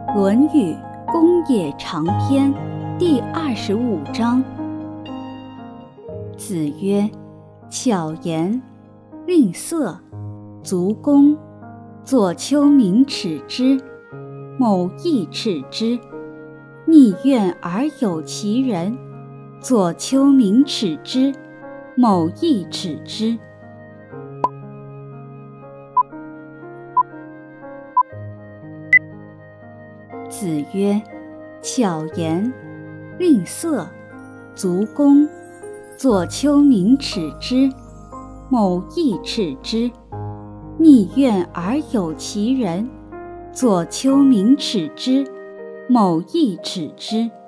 《论语·功业长篇》第25章。子曰：巧言令色，足弓，左丘明耻之，某亦耻之。逆愿而有其人，左丘明耻之，某亦耻之。子曰：巧言令色，足弓，左丘明耻之，某亦耻之。逆愿而有其人，左丘明耻之，某亦耻之。